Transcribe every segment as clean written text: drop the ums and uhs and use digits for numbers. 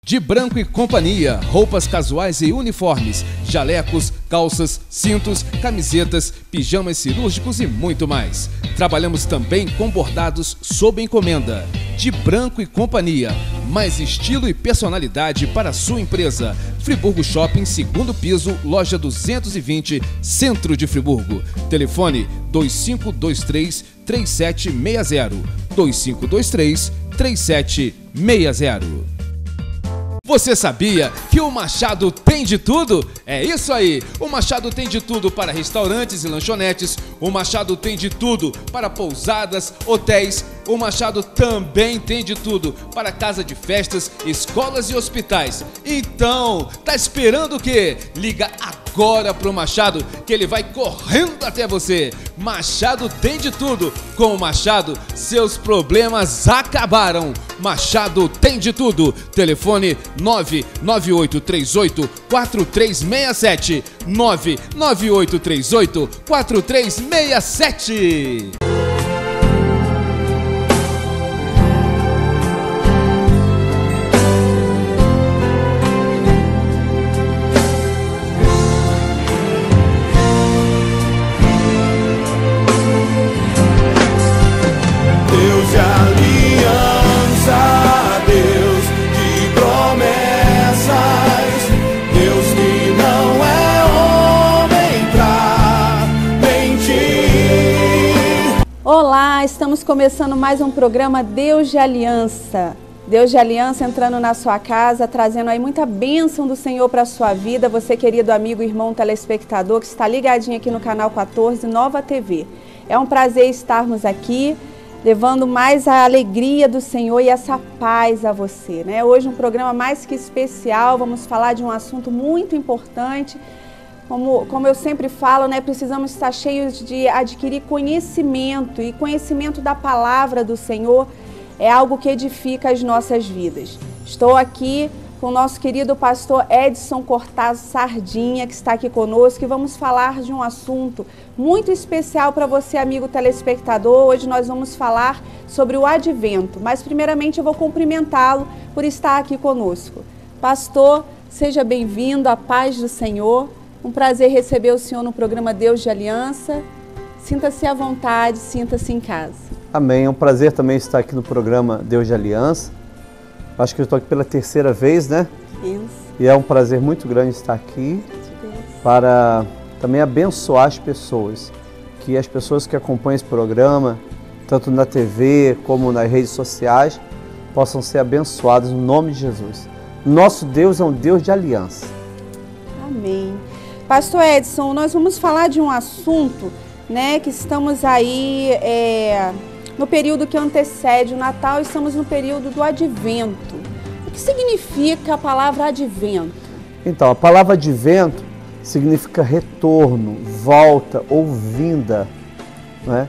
De Branco e Companhia, roupas casuais e uniformes, jalecos, calças, cintos, camisetas, pijamas cirúrgicos e muito mais. Trabalhamos também com bordados sob encomenda. De Branco e Companhia, mais estilo e personalidade para a sua empresa. Friburgo Shopping, 2º piso, loja 220, centro de Friburgo. Telefone 2523-3760, 2523-3760. Você sabia que o Machado tem de tudo? É isso aí! O Machado tem de tudo para restaurantes e lanchonetes. O Machado tem de tudo para pousadas, hotéis. O Machado também tem de tudo para casa de festas, escolas e hospitais. Então, tá esperando o quê? Liga agora pro Machado que ele vai correndo até você. Machado tem de tudo. Com o Machado, seus problemas acabaram. Machado tem de tudo. Telefone 99838-4367. 99838-4367. Olá, estamos começando mais um programa Deus de Aliança. Deus de Aliança entrando na sua casa, trazendo aí muita bênção do Senhor para a sua vida. Você, querido amigo, irmão telespectador, que está ligadinho aqui no canal 14, Nova TV. É um prazer estarmos aqui, levando mais a alegria do Senhor e essa paz a você, né? Hoje um programa mais que especial, vamos falar de um assunto muito importante. Como eu sempre falo, né, precisamos estar cheios de adquirir conhecimento, e conhecimento da palavra do Senhor é algo que edifica as nossas vidas. Estou aqui com o nosso querido pastor Edson Cortaz Sardinha, que está aqui conosco, e vamos falar de um assunto muito especial para você, amigo telespectador. Hoje nós vamos falar sobre o advento, mas primeiramente eu vou cumprimentá-lo por estar aqui conosco. Pastor, seja bem-vindo, a paz do Senhor. Um prazer receber o senhor no programa Deus de Aliança. Sinta-se à vontade, sinta-se em casa. Amém. É um prazer também estar aqui no programa Deus de Aliança. Acho que eu estou aqui pela terceira vez, né? Isso. E é um prazer muito grande estar aqui para também abençoar as pessoas. Que as pessoas que acompanham esse programa, tanto na TV como nas redes sociais, possam ser abençoadas no nome de Jesus. Nosso Deus é um Deus de aliança. Amém. Pastor Edson, nós vamos falar de um assunto, né, que estamos aí no período que antecede o Natal, estamos no período do Advento. O que significa a palavra Advento? Então, a palavra Advento significa retorno, volta ou vinda, né?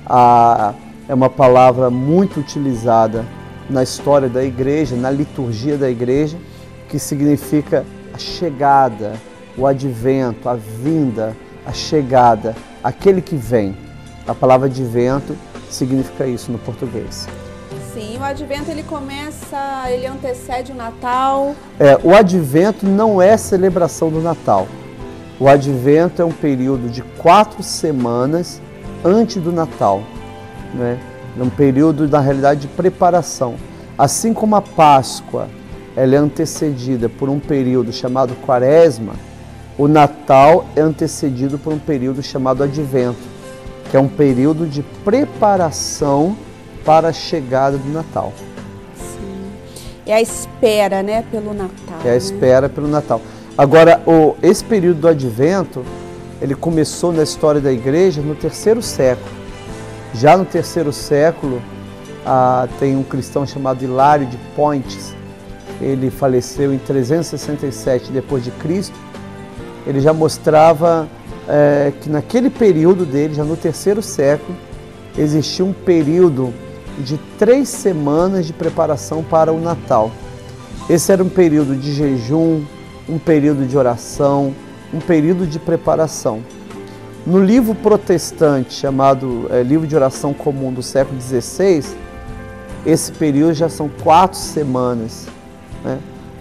É uma palavra muito utilizada na história da igreja, na liturgia da igreja, que significa a chegada, o advento, a vinda, a chegada, aquele que vem. A palavra advento significa isso no português. Sim, o advento ele antecede o Natal. O advento não é celebração do Natal. O advento é um período de 4 semanas antes do Natal, né? É um período, na realidade, de preparação. Assim como a Páscoa ela é antecedida por um período chamado Quaresma, o Natal é antecedido por um período chamado Advento, que é um período de preparação para a chegada do Natal. Sim. É a espera, né, pelo Natal. É a espera pelo Natal. Agora, esse período do Advento, ele começou na história da igreja no 3º século. Já no 3º século, tem um cristão chamado Hilário de Poitiers. Ele faleceu em 367 depois de Cristo. Ele já mostrava que naquele período dele, já no 3º século, existia um período de 3 semanas de preparação para o Natal. Esse era um período de jejum, um período de oração, um período de preparação. No livro protestante, chamado Livro de Oração Comum do século XVI, esse período já são 4 semanas, né?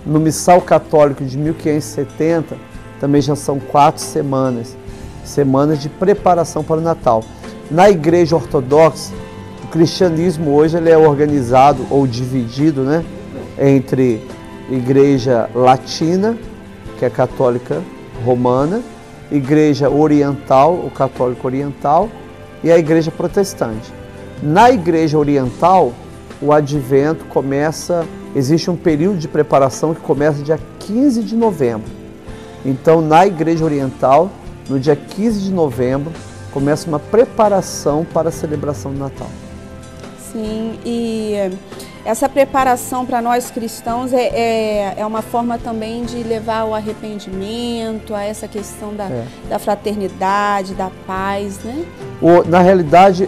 No Missal Católico de 1570, também já são 4 semanas, semanas de preparação para o Natal. Na Igreja Ortodoxa, o cristianismo hoje ele é organizado ou dividido, né, entre Igreja Latina, que é católica romana, Igreja Oriental, o católico oriental, e a Igreja Protestante. Na Igreja Oriental, o Advento começa, existe um período de preparação que começa dia 15 de novembro. Então, na Igreja Oriental, no dia 15 de novembro, começa uma preparação para a celebração do Natal. Sim, e essa preparação para nós cristãos é uma forma também de levar ao arrependimento, a essa questão da fraternidade, da paz, né? Na realidade,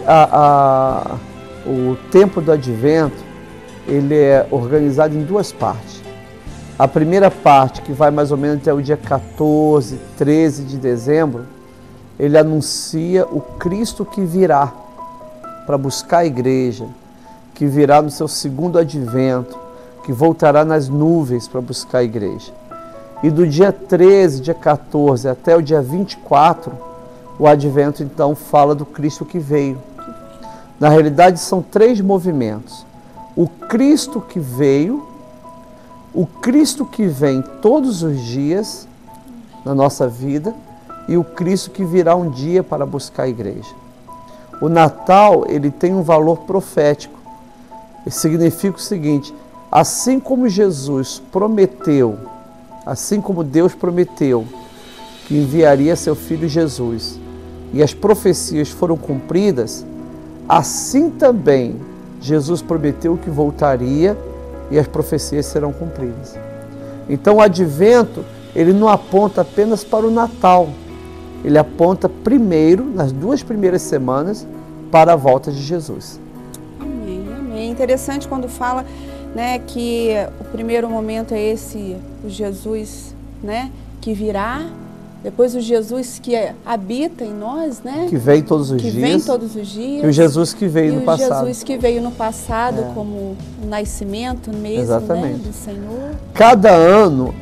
o tempo do Advento, ele é organizado em 2 partes. A primeira parte, que vai mais ou menos até o dia 14, 13 de dezembro, ele anuncia o Cristo que virá para buscar a igreja, que virá no seu segundo advento, que voltará nas nuvens para buscar a igreja. E do dia 13, dia 14 até o dia 24, o advento então fala do Cristo que veio. Na realidade são 3 movimentos. O Cristo que veio, o Cristo que vem todos os dias na nossa vida e o Cristo que virá um dia para buscar a igreja. O Natal, ele tem um valor profético. Significa o seguinte: assim como Jesus prometeu, assim como Deus prometeu que enviaria seu Filho Jesus e as profecias foram cumpridas, assim também Jesus prometeu que voltaria e as profecias serão cumpridas. Então o Advento, ele não aponta apenas para o Natal, ele aponta primeiro, nas 2 primeiras semanas, para a volta de Jesus. É interessante quando fala, né, que o primeiro momento é esse, o Jesus, né, que virá, depois o Jesus que habita em nós, né, que vem todos os dias, e o Jesus que veio no passado. O Jesus que veio no passado como o nascimento mesmo, né, do Senhor. Cada ano,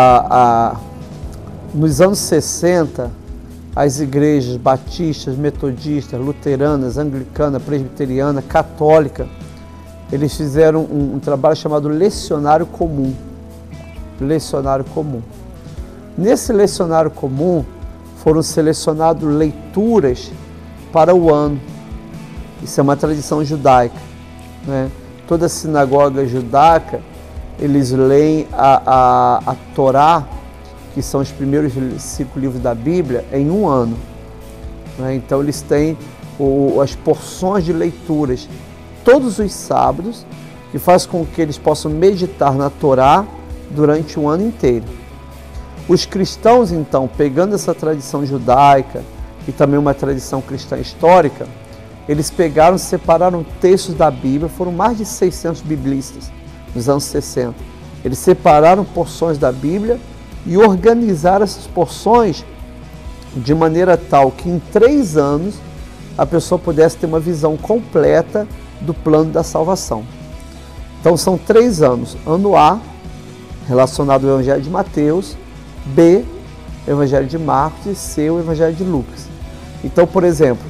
nos anos 60, as igrejas batistas, metodistas, luteranas, anglicana, presbiteriana, católica, eles fizeram um trabalho chamado Lecionário Comum. Lecionário Comum. Nesse Lecionário Comum foram selecionadas leituras para o ano. Isso é uma tradição judaica, né? Toda a sinagoga judaica, eles leem a Torá, que são os primeiros 5 livros da Bíblia, em um ano, né? Então eles têm as porções de leituras todos os sábados, que faz com que eles possam meditar na Torá durante o ano inteiro. Os cristãos, então, pegando essa tradição judaica e também uma tradição cristã histórica, eles pegaram, separaram textos da Bíblia, foram mais de 600 biblistas nos anos 60. Eles separaram porções da Bíblia e organizaram essas porções de maneira tal que em 3 anos a pessoa pudesse ter uma visão completa do plano da salvação. Então são 3 anos. Ano A, relacionado ao Evangelho de Mateus, B, Evangelho de Marcos, e C, o Evangelho de Lucas. Então, por exemplo,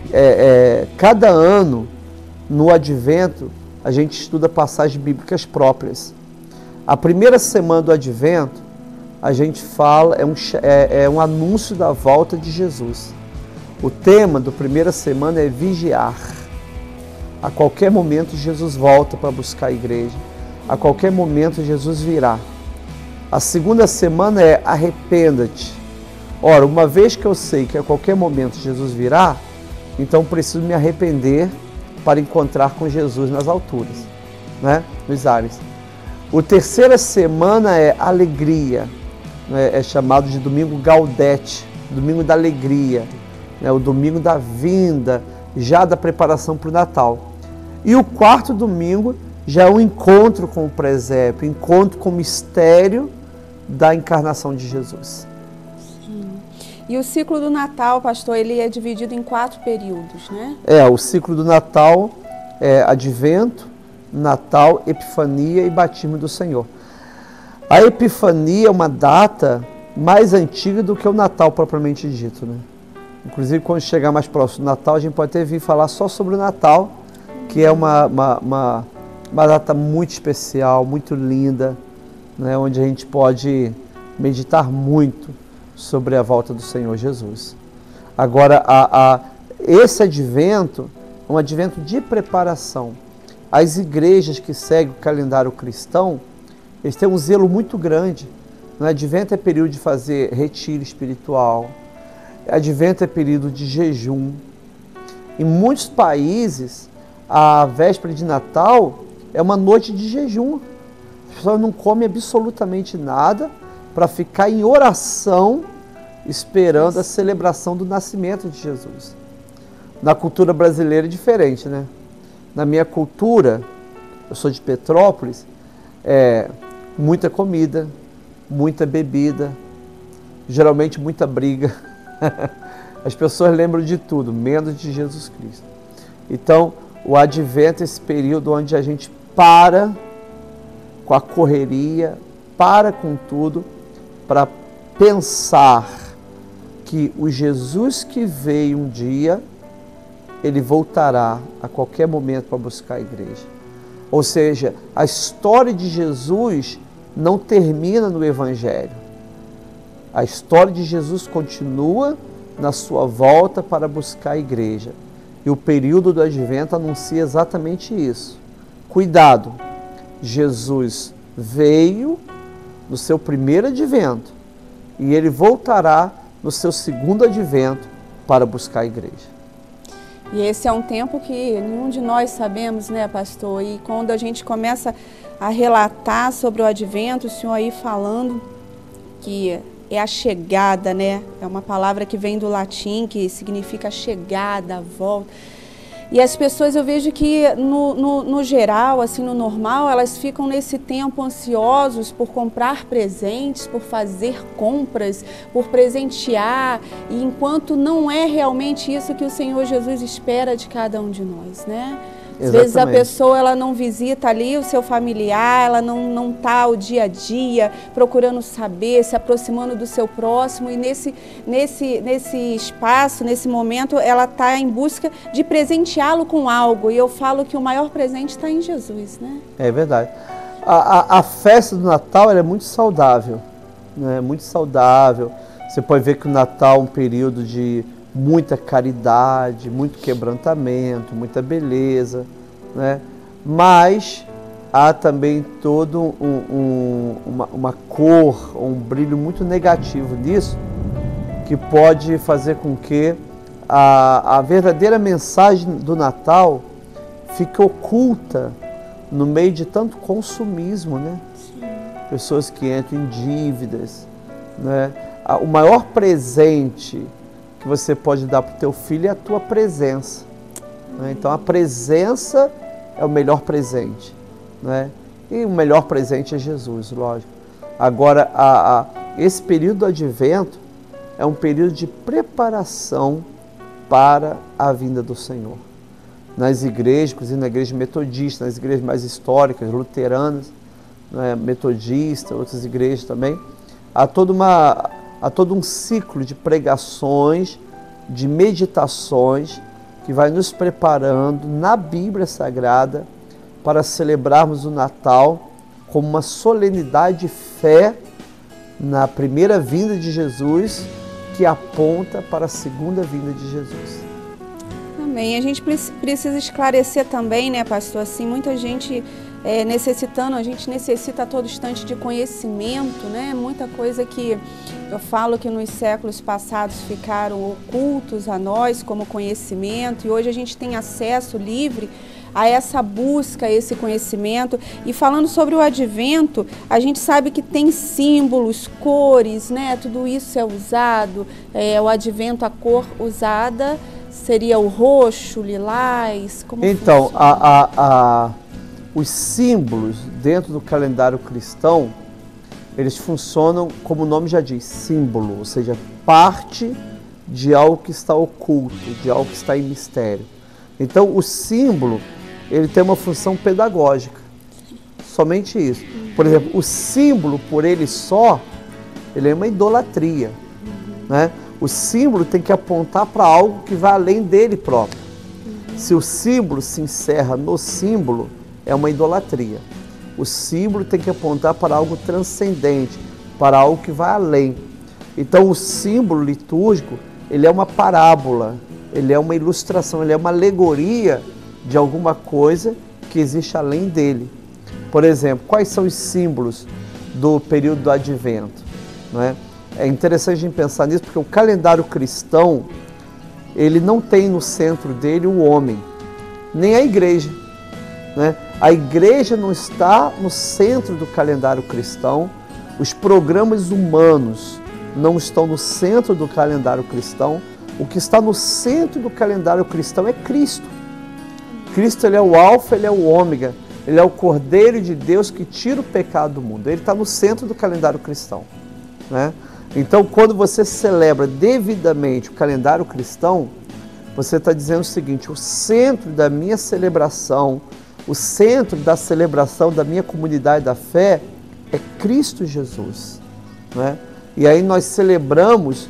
cada ano, no Advento, a gente estuda passagens bíblicas próprias. A primeira semana do Advento, a gente fala, é um anúncio da volta de Jesus. O tema da primeira semana é vigiar. A qualquer momento Jesus volta para buscar a igreja. A qualquer momento Jesus virá. A segunda semana é arrependa-te. Ora, uma vez que eu sei que a qualquer momento Jesus virá, então preciso me arrepender para encontrar com Jesus nas alturas, né? Nos ares. A terceira semana é alegria, né? É chamado de domingo Gaudete, domingo da alegria, né? O domingo da vinda, já da preparação para o Natal. E o quarto domingo já é um encontro com o presépio, encontro com o mistério da encarnação de Jesus. Sim. E o ciclo do Natal, pastor, ele é dividido em 4 períodos, né? O ciclo do Natal é Advento, Natal, Epifania e Batismo do Senhor. A Epifania é uma data mais antiga do que o Natal propriamente dito, né? Inclusive, quando chegar mais próximo do Natal, a gente pode até vir falar só sobre o Natal, que é uma data muito especial, muito linda, né? Onde a gente pode meditar muito sobre a volta do Senhor Jesus. Agora, esse advento é um advento de preparação. As igrejas que seguem o calendário cristão, eles têm um zelo muito grande. No advento é período de fazer retiro espiritual, advento é período de jejum. Em muitos países, a véspera de Natal é uma noite de jejum. As pessoas não comem absolutamente nada para ficar em oração esperando a celebração do nascimento de Jesus. Na cultura brasileira é diferente, né? Na minha cultura, eu sou de Petrópolis, muita comida, muita bebida, geralmente muita briga. As pessoas lembram de tudo, menos de Jesus Cristo. Então, o advento é esse período onde a gente para com a correria, para com tudo, para pensar que o Jesus que veio um dia, ele voltará a qualquer momento para buscar a igreja. Ou seja, a história de Jesus não termina no Evangelho. A história de Jesus continua na sua volta para buscar a igreja. E o período do advento anuncia exatamente isso. Cuidado, Jesus veio no seu primeiro advento e ele voltará no seu segundo advento para buscar a igreja. E esse é um tempo que nenhum de nós sabemos, né, pastor? E quando a gente começa a relatar sobre o advento, o senhor aí falando que é a chegada, né? É uma palavra que vem do latim, que significa chegada, a volta. E as pessoas, eu vejo que no geral, assim, no normal, elas ficam nesse tempo ansiosos por comprar presentes, por fazer compras, por presentear, e enquanto não é realmente isso que o Senhor Jesus espera de cada um de nós, né? Às vezes a pessoa ela não visita ali o seu familiar, ela não está o dia a dia procurando saber, se aproximando do seu próximo, e nesse espaço, nesse momento, ela está em busca de presenteá-lo com algo. E eu falo que o maior presente está em Jesus, né? É verdade. A festa do Natal ela é muito saudável, né? Muito saudável. Você pode ver que o Natal é um período de muita caridade, muito quebrantamento, muita beleza, né? Mas há também todo uma cor, um brilho muito negativo nisso, que pode fazer com que a verdadeira mensagem do Natal fique oculta no meio de tanto consumismo, né? Sim. Pessoas que entram em dívidas, né? O maior presente que você pode dar para o teu filho é a tua presença, né? Então a presença é o melhor presente, né? E o melhor presente é Jesus, lógico. Agora, esse período do advento é um período de preparação para a vinda do Senhor. Nas igrejas, inclusive na igreja metodista, nas igrejas mais históricas, luteranas, né, metodistas, outras igrejas também, há todo um ciclo de pregações, de meditações, que vai nos preparando na Bíblia Sagrada para celebrarmos o Natal como uma solenidade de fé na primeira vinda de Jesus, que aponta para a segunda vinda de Jesus. Amém. A gente precisa esclarecer também, né, pastor, assim, muita gente a gente necessita a todo instante de conhecimento, né? Muita coisa que eu falo que nos séculos passados ficaram ocultos a nós como conhecimento, e hoje a gente tem acesso livre a essa busca, a esse conhecimento. E falando sobre o advento, a gente sabe que tem símbolos, cores, né? Tudo isso é usado. O advento, a cor usada seria o roxo, o lilás? Como então, os símbolos dentro do calendário cristão, eles funcionam, como o nome já diz, símbolo, ou seja, parte de algo que está oculto, de algo que está em mistério. Então, o símbolo, ele tem uma função pedagógica, somente isso. Por exemplo, o símbolo por ele só, ele é uma idolatria, né? O símbolo tem que apontar para algo que vai além dele próprio. Se o símbolo se encerra no símbolo, é uma idolatria. O símbolo tem que apontar para algo transcendente, para algo que vai além. Então o símbolo litúrgico, ele é uma parábola, ele é uma ilustração, ele é uma alegoria de alguma coisa que existe além dele. Por exemplo, quais são os símbolos do período do Advento? Não é? É interessante a gente pensar nisso, porque o calendário cristão, ele não tem no centro dele o homem, nem a igreja, né? A igreja não está no centro do calendário cristão, os programas humanos não estão no centro do calendário cristão. O que está no centro do calendário cristão é Cristo. Cristo, ele é o alfa, ele é o ômega, ele é o Cordeiro de Deus que tira o pecado do mundo. Ele está no centro do calendário cristão, né? Então, quando você celebra devidamente o calendário cristão, você está dizendo o seguinte: o centro da minha celebração, o centro da celebração da minha comunidade da fé é Cristo Jesus, né? E aí nós celebramos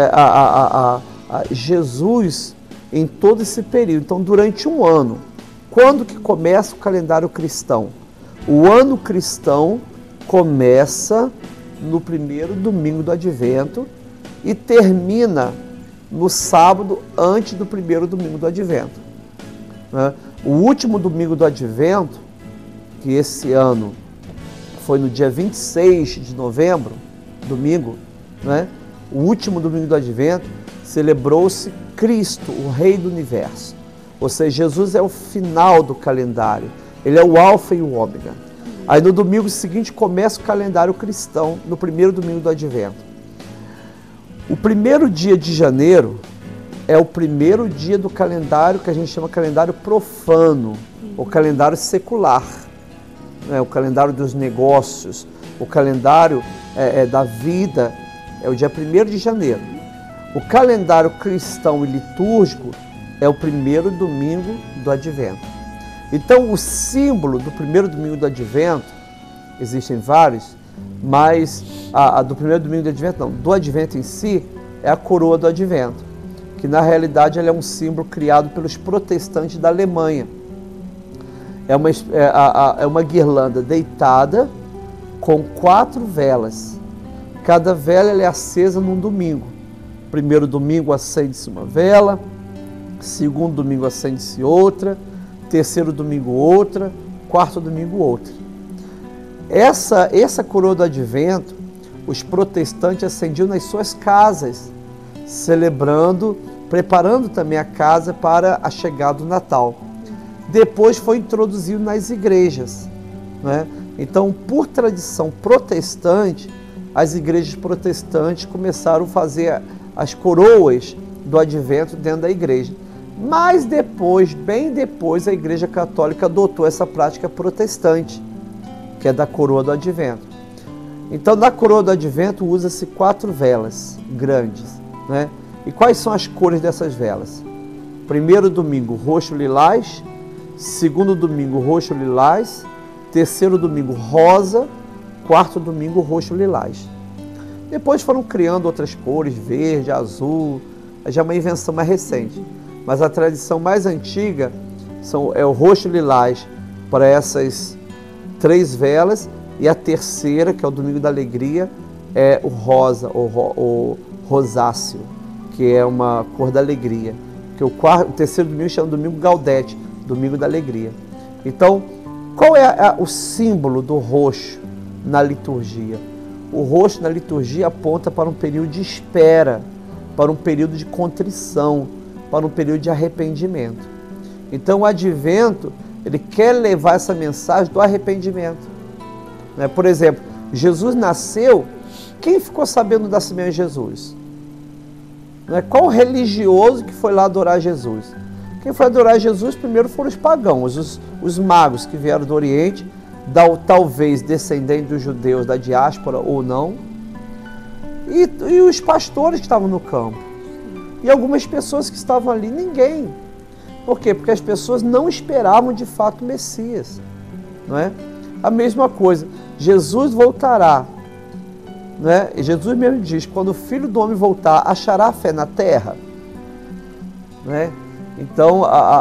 Jesus em todo esse período. Então, durante um ano, quando que começa o calendário cristão? O ano cristão começa no primeiro domingo do Advento e termina no sábado antes do primeiro domingo do Advento, né? O último domingo do Advento, que esse ano foi no dia 26 de novembro, domingo, né? O último domingo do Advento, celebrou-se Cristo, o Rei do Universo. Ou seja, Jesus é o final do calendário, ele é o alfa e o ômega. Aí no domingo seguinte começa o calendário cristão, no primeiro domingo do Advento. O primeiro dia de janeiro é o primeiro dia do calendário que a gente chama calendário profano, ou calendário secular, né? O calendário dos negócios, o calendário da vida, é o dia 1º de janeiro. O calendário cristão e litúrgico é o primeiro domingo do Advento. Então, o símbolo do primeiro domingo do Advento, existem vários, mas do primeiro domingo do Advento, não, do Advento em si, é a coroa do Advento, que na realidade ela é um símbolo criado pelos protestantes da Alemanha. É uma guirlanda deitada com 4 velas. Cada vela é acesa num domingo. Primeiro domingo acende-se uma vela, segundo domingo acende-se outra, terceiro domingo outra, quarto domingo outra. Essa coroa do Advento, os protestantes acendiam nas suas casas, celebrando, preparando também a casa para a chegada do Natal. Depois foi introduzido nas igrejas, né? Então, por tradição protestante, as igrejas protestantes começaram a fazer as coroas do Advento dentro da igreja. Mas depois, bem depois, a Igreja Católica adotou essa prática protestante, que é da coroa do Advento. Então, na coroa do Advento, usa-se 4 velas grandes, né? E quais são as cores dessas velas? Primeiro domingo, roxo-lilás. Segundo domingo, roxo-lilás. Terceiro domingo, rosa. Quarto domingo, roxo-lilás. Depois foram criando outras cores, verde, azul. Já é uma invenção mais recente. Mas a tradição mais antiga é o roxo-lilás para essas 3 velas, e a terceira, que é o domingo da alegria, é o rosa, o rosáceo, que é uma cor da alegria. Que o terceiro domingo chama domingo gaudete, domingo da alegria. Então, qual é o símbolo do roxo na liturgia? O roxo na liturgia aponta para um período de espera, para um período de contrição, para um período de arrependimento. Então o Advento, ele quer levar essa mensagem do arrependimento, né? Por exemplo, Jesus nasceu, quem ficou sabendo do nascimento de Jesus? Né? Qual religioso que foi lá adorar Jesus? Quem foi adorar Jesus primeiro foram os pagãos, os magos que vieram do Oriente, talvez descendentes dos judeus da diáspora ou não, e os pastores que estavam no campo. E algumas pessoas que estavam ali, ninguém. Por quê? Porque as pessoas não esperavam de fato o Messias, não é? A mesma coisa, Jesus voltará, né? E Jesus mesmo diz, quando o Filho do Homem voltar, achará fé na terra? Né? Então,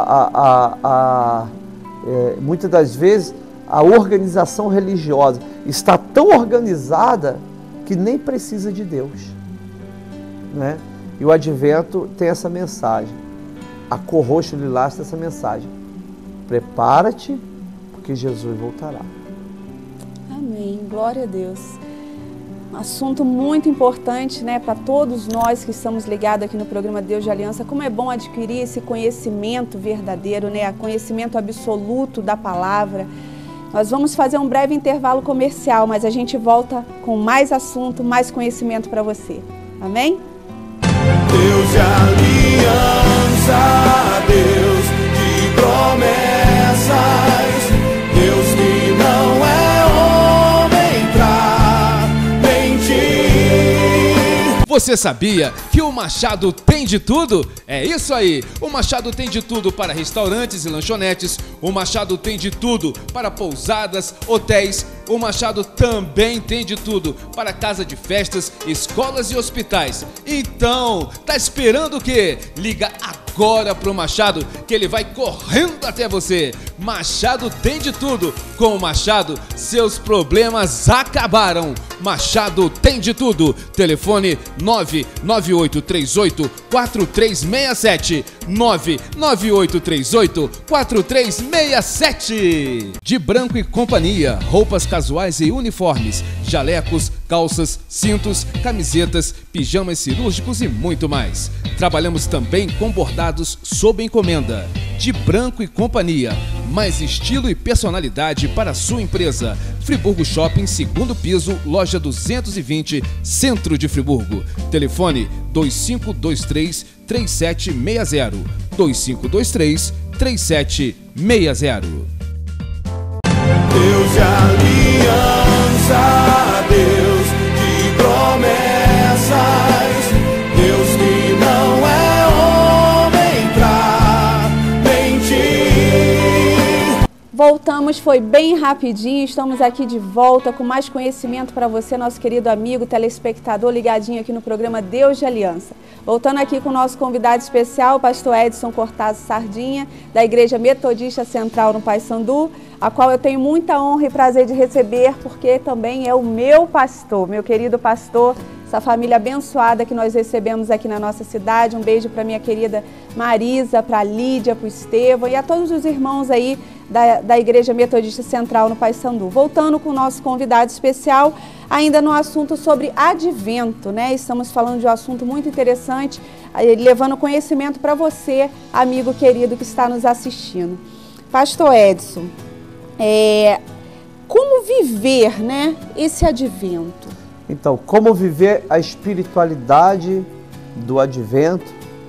muitas das vezes, a organização religiosa está tão organizada que nem precisa de Deus. Né? E o Advento tem essa mensagem. A cor roxo lilás tem essa mensagem. Prepara-te, porque Jesus voltará. Amém. Glória a Deus. Um assunto muito importante, né, para todos nós que estamos ligados aqui no programa Deus de Aliança. Como é bom adquirir esse conhecimento verdadeiro, né, conhecimento absoluto da palavra. Nós vamos fazer um breve intervalo comercial, mas a gente volta com mais assunto, mais conhecimento para você. Amém? Deus de aliança, Deus de promessas, Deus que não é homem pra mentir. Você sabia que o Machado tem de tudo? É isso aí! O Machado tem de tudo para restaurantes e lanchonetes. O Machado tem de tudo para pousadas, hotéis. O Machado também tem de tudo para casa de festas, escolas e hospitais. Então, tá esperando o quê? Liga agora pro Machado que ele vai correndo até você. Machado tem de tudo. Com o Machado, seus problemas acabaram. Machado tem de tudo. Telefone 99838-4367. 99838-4367. De Branco e Companhia, roupas casuais e uniformes, jalecos, calças, cintos, camisetas, pijamas cirúrgicos e muito mais. Trabalhamos também com bordados sob encomenda. De Branco e Companhia, mais estilo e personalidade para a sua empresa. Friburgo Shopping, segundo piso, loja 220, centro de Friburgo. Telefone 2523-3760. 2523-3760. Deus de aliança, Deus de promessas, Deus que não é homem pra mentir. Voltamos, foi bem rapidinho, estamos aqui de volta com mais conhecimento para você, nosso querido amigo telespectador ligadinho aqui no programa Deus de Aliança. Voltando aqui com o nosso convidado especial, o pastor Edson Cortaz Sardinha, da Igreja Metodista Central no Paissandu, a qual eu tenho muita honra e prazer de receber, porque também é o meu pastor, meu querido pastor, essa família abençoada que nós recebemos aqui na nossa cidade. Um beijo para minha querida Marisa, para a Lídia, para o Estevão e a todos os irmãos aí da Igreja Metodista Central no Paissandu. Voltando com o nosso convidado especial, ainda no assunto sobre advento, né? Estamos falando de um assunto muito interessante, levando conhecimento para você, amigo querido que está nos assistindo. Pastor Edson, como viver, né, esse advento? Então, como viver a espiritualidade do advento?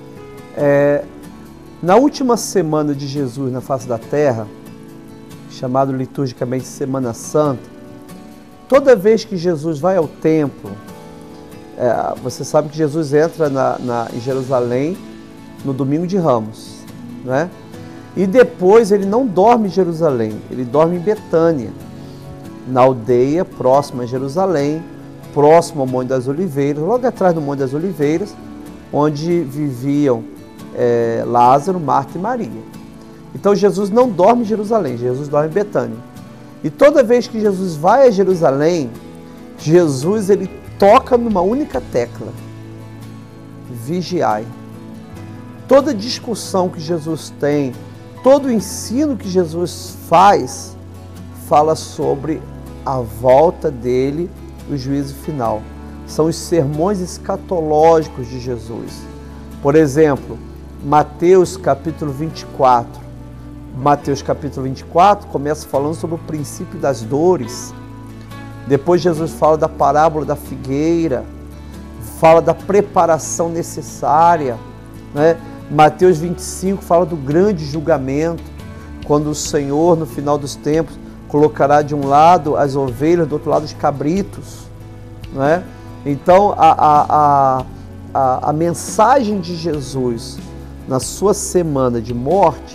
Na última semana de Jesus na face da terra, chamado liturgicamente Semana Santa, toda vez que Jesus vai ao templo, você sabe que Jesus entra em Jerusalém no domingo de Ramos, né? E depois ele não dorme em Jerusalém, ele dorme em Betânia, na aldeia próxima a Jerusalém, próximo ao Monte das Oliveiras, logo atrás do Monte das Oliveiras, onde viviam Lázaro, Marta e Maria. Então Jesus não dorme em Jerusalém, Jesus dorme em Betânia. E toda vez que Jesus vai a Jerusalém, Jesus ele toca numa única tecla: vigiai. Toda discussão que Jesus tem, todo o ensino que Jesus faz, fala sobre a volta dele, o juízo final. São os sermões escatológicos de Jesus. Por exemplo, Mateus capítulo 24. Mateus capítulo 24 começa falando sobre o princípio das dores. Depois Jesus fala da parábola da figueira, fala da preparação necessária, né? Mateus 25 fala do grande julgamento, quando o Senhor, no final dos tempos, colocará de um lado as ovelhas, do outro lado os cabritos, né? Então, a mensagem de Jesus na sua semana de morte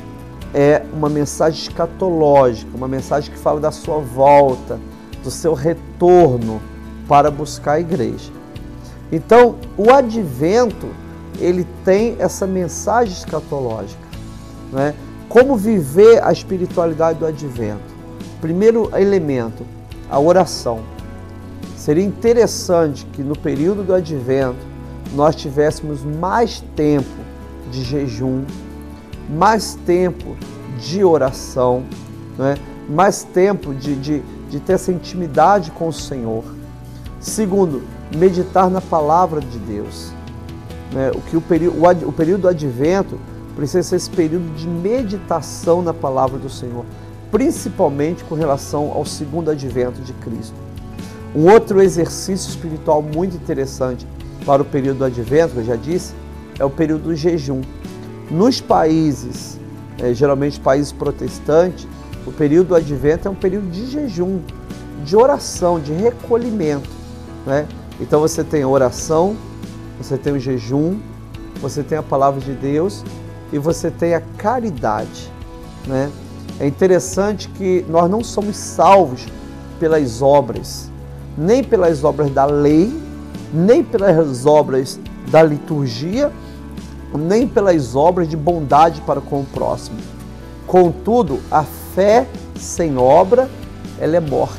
é uma mensagem escatológica, uma mensagem que fala da sua volta, do seu retorno para buscar a igreja. Então, o advento, ele tem essa mensagem escatológica, né? Como viver a espiritualidade do advento? Primeiro elemento, a oração. Seria interessante que no período do advento nós tivéssemos mais tempo de jejum, mais tempo de oração, né? Mais tempo de ter essa intimidade com o Senhor. Segundo, meditar na palavra de Deus. Né? O período do advento precisa ser esse período de meditação na palavra do Senhor, principalmente com relação ao segundo advento de Cristo. Um outro exercício espiritual muito interessante para o período do advento, que eu já disse, é o período do jejum. Nos países, geralmente países protestantes, o período do advento é um período de jejum, de oração, de recolhimento, né? Então você tem a oração, você tem o jejum, você tem a palavra de Deus e você tem a caridade, né? É interessante que nós não somos salvos pelas obras, nem pelas obras da lei, nem pelas obras da liturgia, nem pelas obras de bondade para com o próximo. Contudo, a fé sem obra, ela é morta,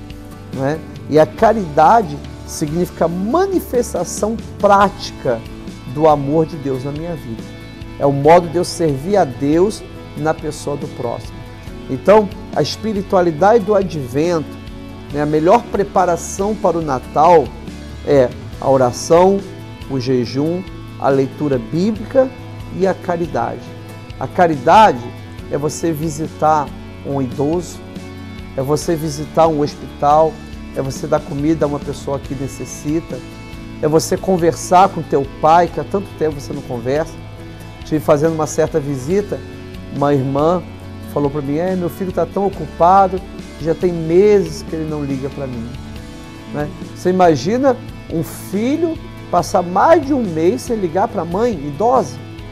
né? E a caridade significa manifestação prática do amor de Deus na minha vida. É o modo de eu servir a Deus na pessoa do próximo. Então, a espiritualidade do advento, né, a melhor preparação para o Natal é a oração, o jejum, a leitura bíblica e a caridade. A caridade é você visitar um idoso, é você visitar um hospital, é você dar comida a uma pessoa que necessita, é você conversar com teu pai, que há tanto tempo você não conversa. Estive fazendo uma certa visita, uma irmã falou para mim, meu filho está tão ocupado, que já tem meses que ele não liga para mim. Né? Você imagina um filho passar mais de um mês sem ligar para a mãe idosa?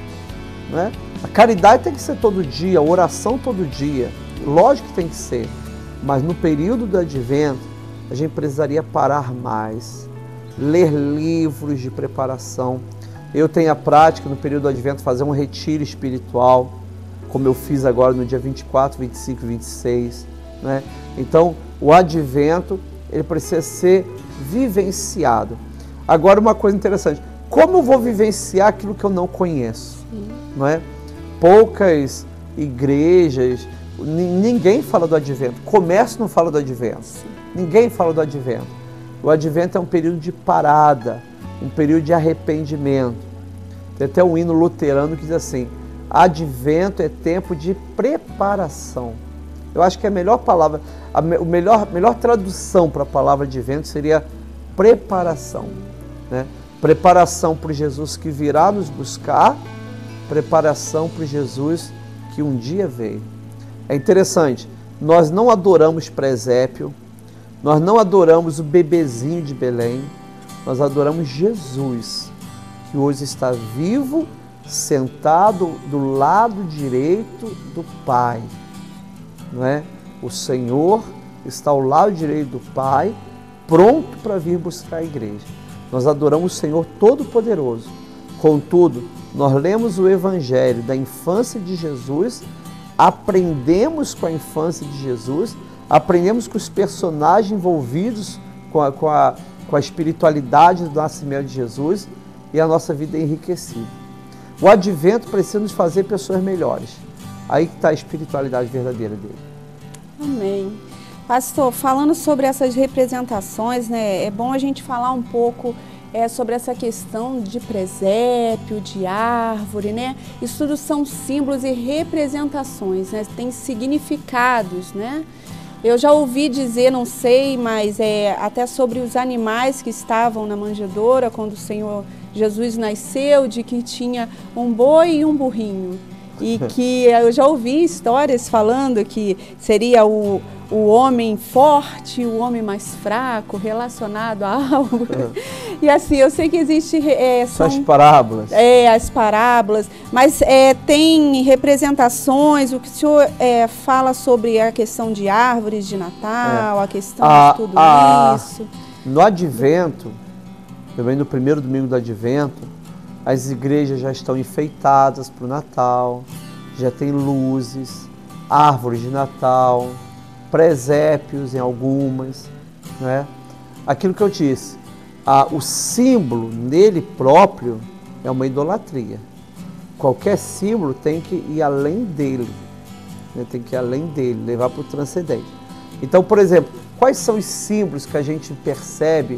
Né? A caridade tem que ser todo dia, a oração todo dia, lógico que tem que ser, mas no período do advento, a gente precisaria parar mais, ler livros de preparação. Eu tenho a prática no período do advento fazer um retiro espiritual, como eu fiz agora no dia 24, 25 e 26. Né? Então, o advento, ele precisa ser vivenciado. Agora, uma coisa interessante, como eu vou vivenciar aquilo que eu não conheço? Não é? Poucas igrejas, ninguém fala do advento, comércio não fala do advento, ninguém fala do advento. O advento é um período de parada, um período de arrependimento. Tem até um hino luterano que diz assim, advento é tempo de preparação. Eu acho que a melhor palavra, a melhor tradução para a palavra advento seria preparação. Né? Preparação para o Jesus que virá nos buscar, preparação para o Jesus que um dia veio. É interessante, nós não adoramos presépio, nós não adoramos o bebezinho de Belém, nós adoramos Jesus, que hoje está vivo, sentado do lado direito do Pai. Não é? O Senhor está ao lado direito do Pai, pronto para vir buscar a igreja. Nós adoramos o Senhor Todo-Poderoso. Contudo, nós lemos o Evangelho da infância de Jesus, aprendemos com a infância de Jesus, aprendemos com os personagens envolvidos com a espiritualidade do nascimento de Jesus e a nossa vida é enriquecida. O advento precisa nos fazer pessoas melhores. Aí que está a espiritualidade verdadeira dele. Amém. Pastor, falando sobre essas representações, né, é bom a gente falar um pouco sobre essa questão de presépio, de árvore, né? Isso tudo são símbolos e representações, né? Tem significados, né? Eu já ouvi dizer, não sei, mas até sobre os animais que estavam na manjedoura quando o Senhor Jesus nasceu, de que tinha um boi e um burrinho. E que eu já ouvi histórias falando que seria o homem forte, o homem mais fraco, relacionado a algo. E assim, eu sei que existe... São as parábolas. As parábolas, mas tem representações, o que o senhor fala sobre a questão de árvores de Natal, a questão de tudo isso. No Advento, também no primeiro domingo do Advento, as igrejas já estão enfeitadas para o Natal, já tem luzes, árvores de Natal, presépios em algumas, né? Aquilo que eu disse, o símbolo nele próprio é uma idolatria. Qualquer símbolo tem que ir além dele, né? Tem que ir além dele, levar para o transcendente. Então, por exemplo, quais são os símbolos que a gente percebe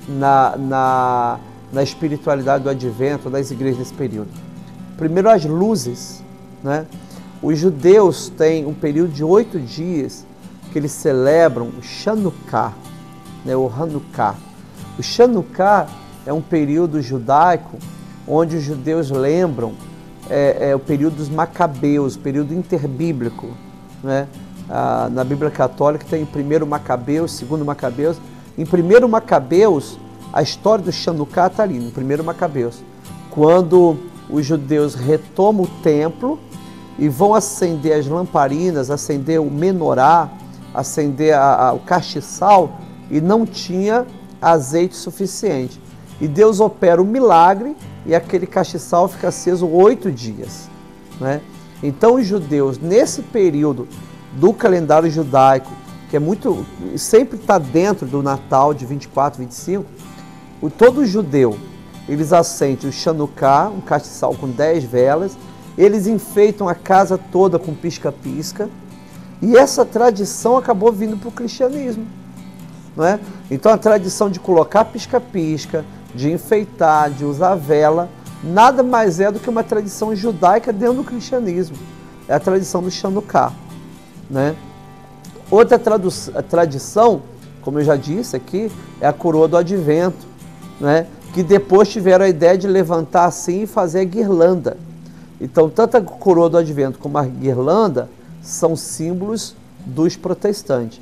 na espiritualidade do Advento, das igrejas nesse período? Primeiro, as luzes, né? Os judeus têm um período de 8 dias que eles celebram o Chanukah, né? O Hanukkah. O Chanukah é um período judaico onde os judeus lembram o período dos Macabeus, o período interbíblico, né? Na Bíblia Católica tem 1 Macabeus, 2 Macabeus. Em 1 Macabeus, a história do Chanukah está ali, no 1 Macabeus, quando os judeus retomam o templo e vão acender as lamparinas, acender o menorá, acender o castiçal, e não tinha azeite suficiente. E Deus opera o milagre e aquele castiçal fica aceso 8 dias, né? Então os judeus, nesse período do calendário judaico, que sempre está dentro do Natal de 24, 25, todo judeu, eles acendem o Chanukah, um castiçal com 10 velas, eles enfeitam a casa toda com pisca-pisca, e essa tradição acabou vindo para o cristianismo, não é? Então a tradição de colocar pisca-pisca, de enfeitar, de usar vela, nada mais é do que uma tradição judaica dentro do cristianismo. É a tradição do Chanukah, né? Outra tradição, como eu já disse aqui, é a coroa do Advento, né? Que depois tiveram a ideia de levantar assim e fazer a guirlanda. Então, tanto a coroa do Advento como a guirlanda são símbolos dos protestantes.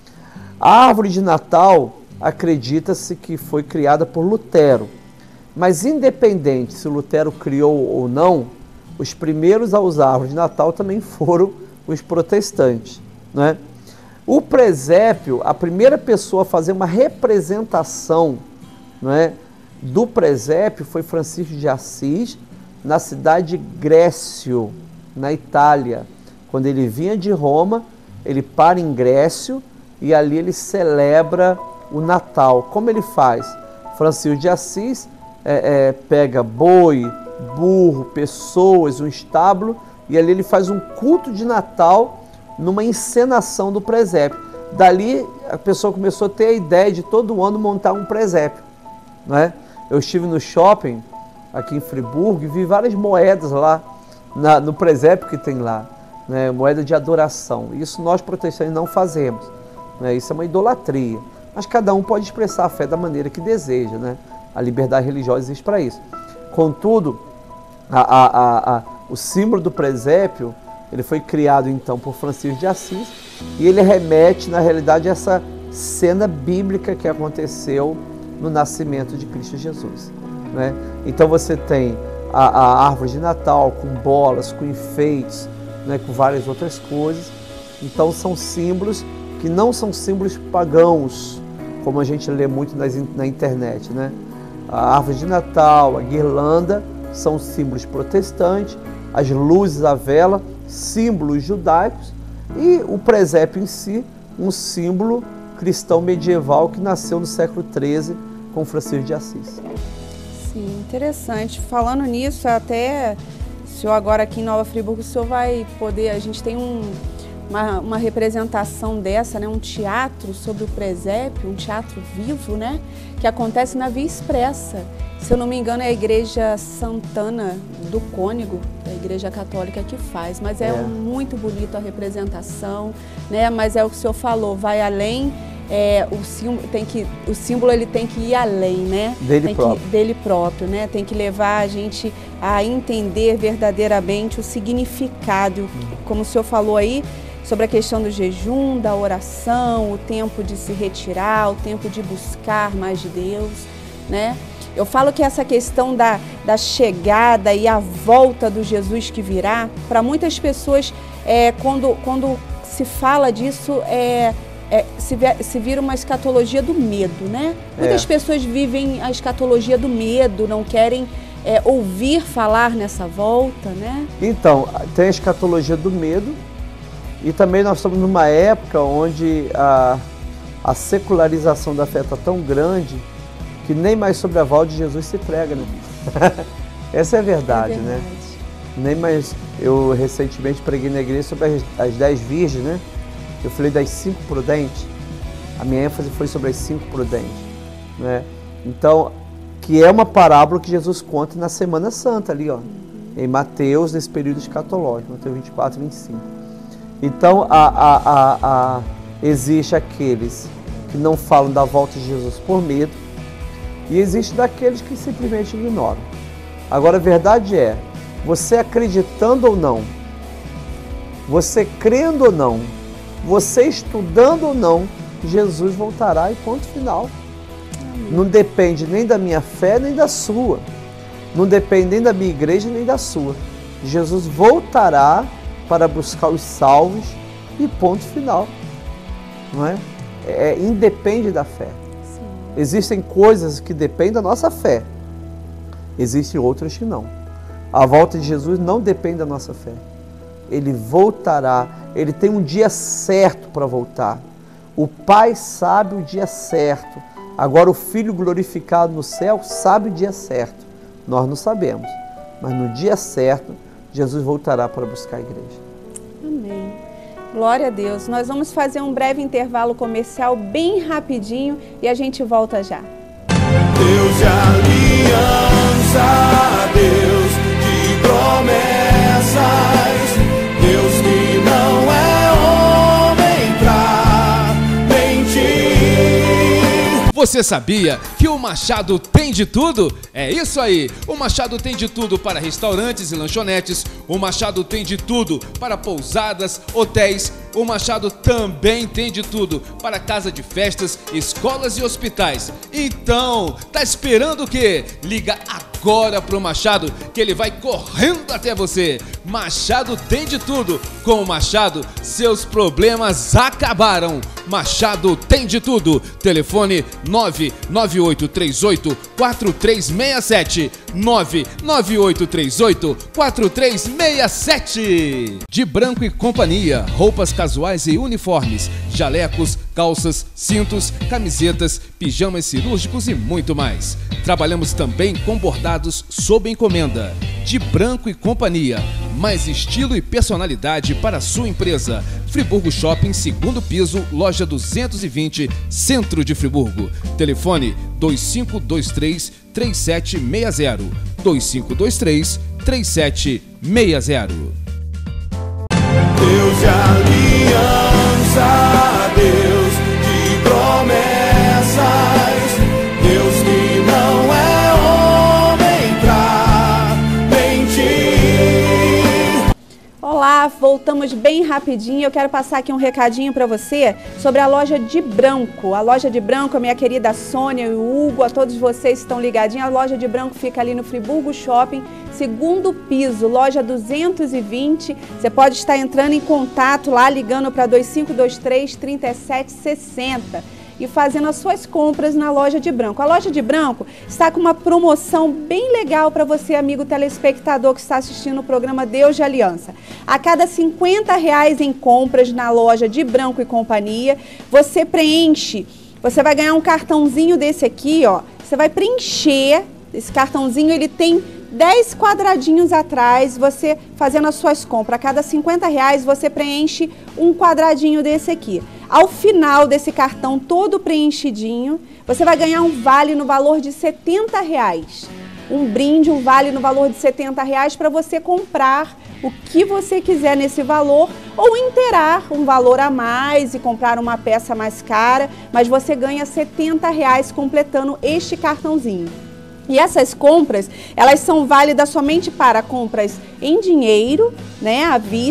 A árvore de Natal, acredita-se que foi criada por Lutero, mas independente se Lutero criou ou não, os primeiros a usar a árvore de Natal também foram os protestantes, né? O presépio, a primeira pessoa a fazer uma representação, né, do presépio foi Francisco de Assis, na cidade de Grécio, na Itália. Quando ele vinha de Roma, ele para em Grécio e ali ele celebra o Natal. Como ele faz? Francisco de Assis pega boi, burro, pessoas, um estábulo, e ali ele faz um culto de Natal numa encenação do presépio. Dali a pessoa começou a ter a ideia de todo ano montar um presépio, né? Eu estive no shopping aqui em Friburgo e vi várias moedas lá no presépio que tem lá, né? Moeda de adoração. Isso nós protestantes não fazemos, né? Isso é uma idolatria. Mas cada um pode expressar a fé da maneira que deseja, né? A liberdade religiosa existe para isso. Contudo, o símbolo do presépio, ele foi criado então por Francisco de Assis e ele remete, na realidade, a essa cena bíblica que aconteceu no nascimento de Cristo Jesus, né? Então você tem a árvore de Natal com bolas, com enfeites, né, com várias outras coisas. Então são símbolos que não são símbolos pagãos, como a gente lê muito na internet, né? A árvore de Natal, a guirlanda, são símbolos protestantes, as luzes, a vela, símbolos judaicos, e o presépio em si, um símbolo cristão medieval que nasceu no século XIII com Francisco de Assis. Sim, interessante. Falando nisso, até o senhor agora aqui em Nova Friburgo, o senhor vai poder, a gente tem uma representação dessa, né, um teatro sobre o presépio, um teatro vivo, né, que acontece na Via Expressa. Se eu não me engano, é a Igreja Santana do Cônego, a Igreja Católica que faz, mas é muito bonito a representação, né, mas é o que o senhor falou, vai além, o símbolo ele tem que ir além, né, dele próprio, né, tem que levar a gente a entender verdadeiramente o significado, como o senhor falou aí, sobre a questão do jejum, da oração, o tempo de se retirar, o tempo de buscar mais de Deus, né? Eu falo que essa questão da chegada e a volta do Jesus que virá, para muitas pessoas, quando se fala disso, se vira uma escatologia do medo, né? Muitas pessoas vivem a escatologia do medo, não querem ouvir falar nessa volta, né? Então, tem a escatologia do medo e também nós estamos numa época onde a secularização da fé está tão grande que nem mais sobre a volta de Jesus se prega, né? Essa é a verdade, né? Nem mais. Eu recentemente preguei na igreja sobre as 10 virgens, né? Eu falei das 5 prudentes. A minha ênfase foi sobre as 5 prudentes, né? Então, que é uma parábola que Jesus conta na Semana Santa ali, ó, em Mateus, nesse período escatológico, Mateus 24 e 25. Então, existe aqueles que não falam da volta de Jesus por medo e existe daqueles que simplesmente ignoram. Agora, a verdade é, você acreditando ou não, você crendo ou não, você estudando ou não, Jesus voltará e ponto final. Não depende nem da minha fé, nem da sua. Não depende nem da minha igreja, nem da sua. Jesus voltará para buscar os salvos e ponto final. Não é? Independe da fé. Sim. Existem coisas que dependem da nossa fé. Existem outras que não. A volta de Jesus não depende da nossa fé. Ele voltará. Ele tem um dia certo para voltar. O Pai sabe o dia certo. Agora o Filho glorificado no céu sabe o dia certo. Nós não sabemos. Mas no dia certo, Jesus voltará para buscar a igreja. Amém. Glória a Deus. Nós vamos fazer um breve intervalo comercial bem rapidinho e a gente volta já. Deus de aliança, Deus de promessas, Deus que não é homem pra mentir. Você sabia que o Machado tem de tudo? É isso aí! O Machado tem de tudo para restaurantes e lanchonetes, o Machado tem de tudo para pousadas, hotéis, o Machado também tem de tudo para casa de festas, escolas e hospitais. Então, tá esperando o quê? Liga agora pro Machado que ele vai correndo até você. Machado tem de tudo. Com o Machado, seus problemas acabaram. Machado tem de tudo. Telefone 99838-4367. 99838-4367. De Branco e Companhia, roupas casuais e uniformes, jalecos, calças, cintos, camisetas, pijamas cirúrgicos e muito mais. Trabalhamos também com bordados sob encomenda. De Branco e Companhia, mais estilo e personalidade para a sua empresa. Friburgo Shopping, 2º piso, loja 220, centro de Friburgo. Telefone 2523-3760. 2523-3760. Deus de aliança, Deus de promessas, Deus que não é homem pra mentir. Olá, voltamos bem rapidinho. Eu quero passar aqui um recadinho para você sobre a loja de Branco. A loja de Branco, a minha querida Sônia e o Hugo, a todos vocês que estão ligadinhos. A loja de Branco fica ali no Friburgo Shopping, 2º piso, loja 220. Você pode estar entrando em contato lá, ligando para 2523-3760 e fazendo as suas compras na loja de Branco. A loja de Branco está com uma promoção bem legal para você, amigo telespectador que está assistindo o programa Deus de Aliança. A cada R$50 em compras na loja de Branco e Companhia, você preenche, você vai ganhar um cartãozinho desse aqui, ó. Você vai preencher, esse cartãozinho ele tem 10 quadradinhos atrás, você fazendo as suas compras. A cada R$50 você preenche um quadradinho desse aqui. Ao final desse cartão todo preenchidinho, você vai ganhar um vale no valor de R$70. Um brinde, um vale no valor de R$70 para você comprar o que você quiser nesse valor ou inteirar um valor a mais e comprar uma peça mais cara, mas você ganha R$70 completando este cartãozinho. E essas compras, elas são válidas somente para compras em dinheiro, né, à vista,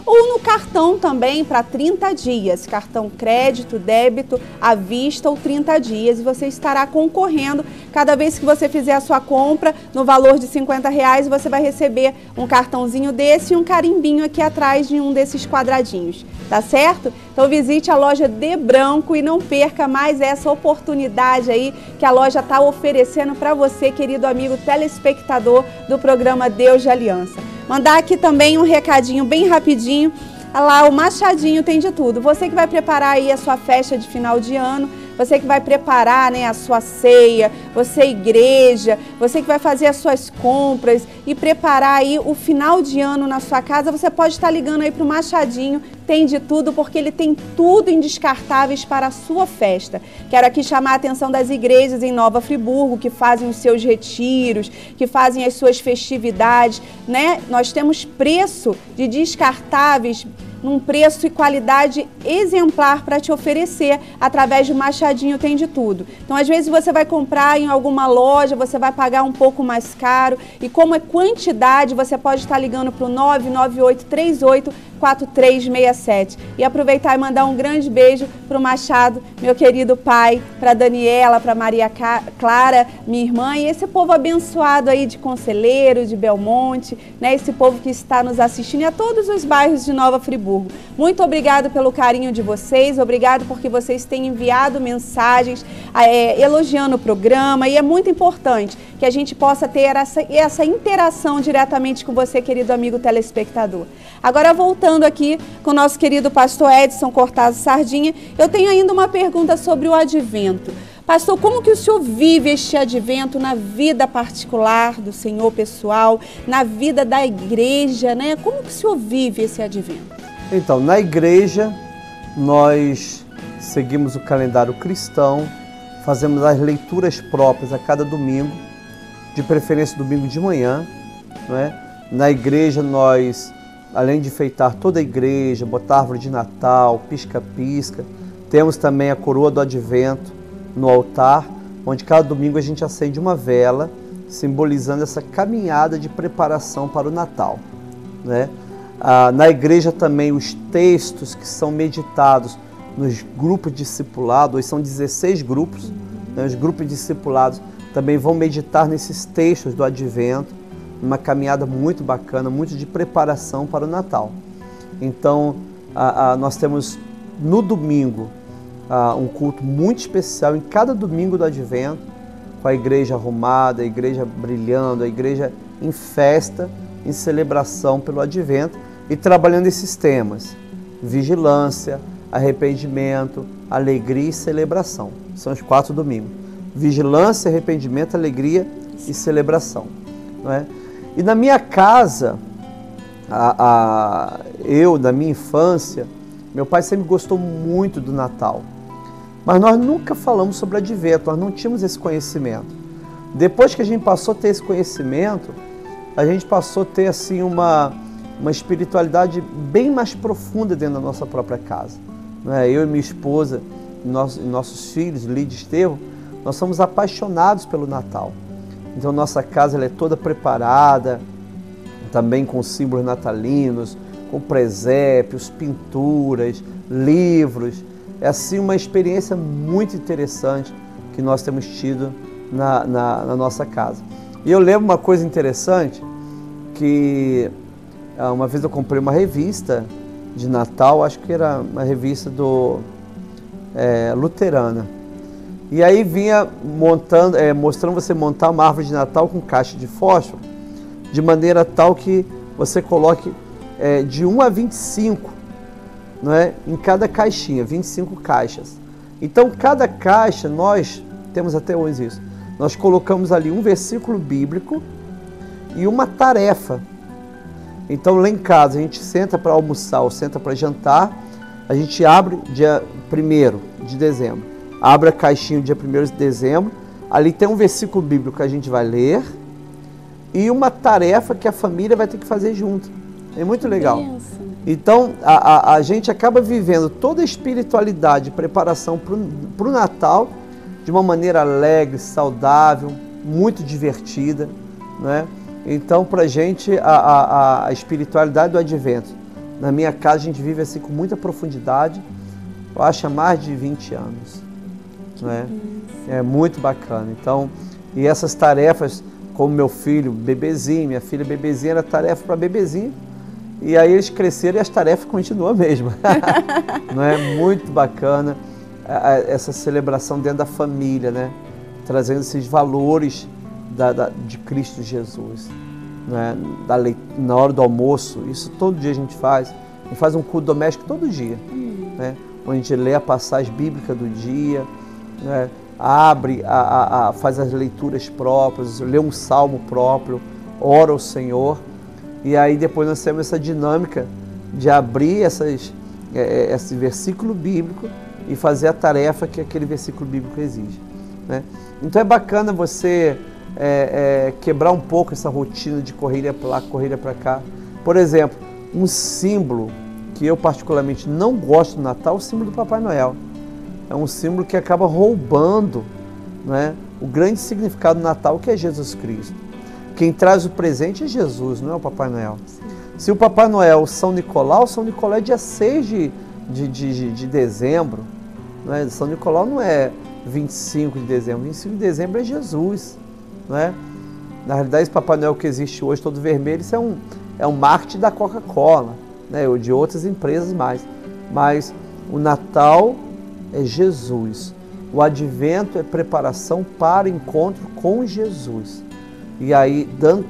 ou no cartão também para 30 dias, cartão crédito, débito, à vista ou 30 dias, e você estará concorrendo. Cada vez que você fizer a sua compra no valor de R$50, você vai receber um cartãozinho desse e um carimbinho aqui atrás de um desses quadradinhos, tá certo? Então visite a loja De Branco e não perca mais essa oportunidade aí que a loja está oferecendo para você, querido amigo telespectador do programa Deus de Aliança. Mandar aqui também um recadinho bem rapidinho. Lá o Machadinho tem de tudo. Você que vai preparar aí a sua festa de final de ano, você que vai preparar, né, a sua ceia, você igreja, você que vai fazer as suas compras e preparar aí o final de ano na sua casa, você pode estar ligando aí para o Machadinho, tem de tudo, porque ele tem tudo indescartáveis para a sua festa. Quero aqui chamar a atenção das igrejas em Nova Friburgo, que fazem os seus retiros, que fazem as suas festividades, né? Nós temos preço de descartáveis num preço e qualidade exemplar para te oferecer através do Machadinho Tem de Tudo. Então, às vezes você vai comprar em alguma loja, você vai pagar um pouco mais caro e como é quantidade, você pode estar ligando para o 998384367. E aproveitar e mandar um grande beijo para o Machado, meu querido pai, para a Daniela, para a Maria Clara, minha irmã, e esse povo abençoado aí de Conselheiro, de Belmonte, né? Esse povo que está nos assistindo e a todos os bairros de Nova Friburgo. Muito obrigado pelo carinho de vocês, obrigado porque vocês têm enviado mensagens elogiando o programa, e é muito importante que a gente possa ter essa interação diretamente com você, querido amigo telespectador. Agora, voltando aqui com o nosso querido pastor Edson Cortaz Sardinha, eu tenho ainda uma pergunta sobre o advento. Pastor, como que o senhor vive este advento na vida particular do senhor pessoal, na vida da igreja, né? Como que o senhor vive esse advento? Então, na igreja, nós seguimos o calendário cristão, fazemos as leituras próprias a cada domingo, de preferência domingo de manhã, não é? Na igreja, nós, além de enfeitar toda a igreja, botar árvore de Natal, pisca-pisca, temos também a coroa do advento no altar, onde cada domingo a gente acende uma vela, simbolizando essa caminhada de preparação para o Natal, né? Na igreja também os textos que são meditados nos grupos discipulados, hoje são 16 grupos, né? Os grupos discipulados também vão meditar nesses textos do advento, uma caminhada muito bacana, muito de preparação para o Natal. Então, nós temos no domingo um culto muito especial em cada domingo do advento, com a igreja arrumada, a igreja brilhando, a igreja em festa, em celebração pelo advento e trabalhando esses temas: vigilância, arrependimento, alegria e celebração. São os 4 domingos: vigilância, arrependimento, alegria e celebração, não é? E na minha casa, eu, na minha infância, meu pai sempre gostou muito do Natal, mas nós nunca falamos sobre advento, nós não tínhamos esse conhecimento. Depois que a gente passou a ter esse conhecimento, a gente passou a ter assim uma espiritualidade bem mais profunda dentro da nossa própria casa, não é? Eu e minha esposa, nossos filhos, Lídia e Estevão, nós somos apaixonados pelo Natal. Então nossa casa ela é toda preparada, também com símbolos natalinos, com presépios, pinturas, livros. É assim uma experiência muito interessante que nós temos tido na nossa casa. E eu lembro uma coisa interessante, que uma vez eu comprei uma revista de Natal, acho que era uma revista luterana. E aí vinha mostrando você montar uma árvore de Natal com caixa de fósforo, de maneira tal que você coloque de 1 a 25, não é? Em cada caixinha, 25 caixas. Então, cada caixa, nós temos até hoje isso, nós colocamos ali um versículo bíblico e uma tarefa. Então, lá em casa, a gente senta para almoçar ou senta para jantar, a gente abre dia 1º de dezembro. Abre a caixinha dia 1º de dezembro, ali tem um versículo bíblico que a gente vai ler e uma tarefa que a família vai ter que fazer junto. É muito legal. Então, a gente acaba vivendo toda a espiritualidade, preparação para o Natal de uma maneira alegre, saudável, muito divertida, né? Então, para a gente, a espiritualidade do advento Na minha casa a gente vive assim com muita profundidade, eu acho há mais de 20 anos. Né? É muito bacana. Então, e essas tarefas, como meu filho bebezinho, minha filha bebezinha, era tarefa para bebezinho. E aí eles cresceram e as tarefas continuam a mesma. Não é? Muito bacana essa celebração dentro da família, né? Trazendo esses valores de Cristo Jesus. Né? Na hora do almoço, isso todo dia a gente faz um culto doméstico todo dia. Né? Onde a gente lê a passagem bíblica do dia, né? Abre, faz as leituras próprias, lê um salmo próprio, ora ao Senhor. E aí depois nós temos essa dinâmica de abrir esse versículo bíblico e fazer a tarefa que aquele versículo bíblico exige. Né? Então é bacana você quebrar um pouco essa rotina de correria para lá, correria para cá. Por exemplo, um símbolo que eu particularmente não gosto do Natal é o símbolo do Papai Noel. É um símbolo que acaba roubando, né, o grande significado do Natal, que é Jesus Cristo. Quem traz o presente é Jesus, não é o Papai Noel. Sim. Se o Papai Noel, São Nicolau é dia 6 de dezembro. Né? São Nicolau não é 25 de dezembro, 25 de dezembro é Jesus. Né? Na realidade, esse Papai Noel que existe hoje, todo vermelho, isso é um marketing da Coca-Cola, né? Ou de outras empresas mais. Mas o Natal é Jesus. O Advento é preparação para o encontro com Jesus. E aí,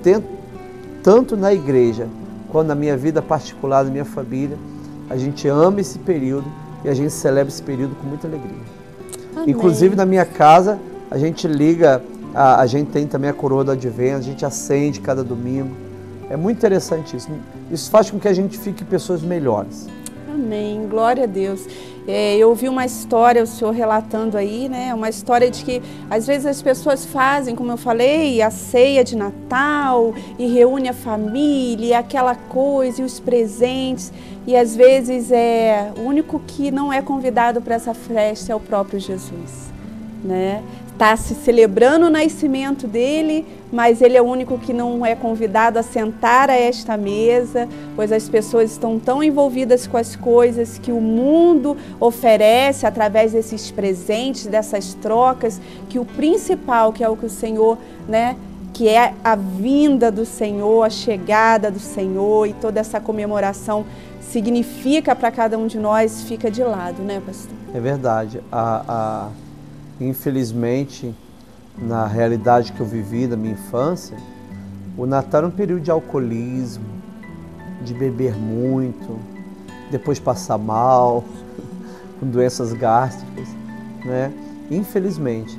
tanto na igreja, quanto na minha vida particular, na minha família, a gente ama esse período e a gente celebra esse período com muita alegria. Amém. Inclusive, na minha casa, a gente liga, a gente tem também a coroa do Advento, a gente acende cada domingo. É muito interessante isso. Isso faz com que a gente fique pessoas melhores. Amém, glória a Deus. Eu ouvi uma história, o senhor relatando aí, né? Uma história de que às vezes as pessoas fazem, como eu falei, a ceia de Natal e reúne a família, e aquela coisa, e os presentes. E às vezes o único que não é convidado para essa festa é o próprio Jesus, né? Está se celebrando o nascimento dele, mas ele é o único que não é convidado a sentar a esta mesa, pois as pessoas estão tão envolvidas com as coisas que o mundo oferece através desses presentes, dessas trocas, que o principal, que é o que o Senhor, né, que é a vinda do Senhor, a chegada do Senhor e toda essa comemoração significa para cada um de nós, fica de lado, né, pastor? É verdade. Infelizmente, na realidade que eu vivi da minha infância, o Natal era um período de alcoolismo, de beber muito, depois passar mal, com doenças gástricas, né? Infelizmente,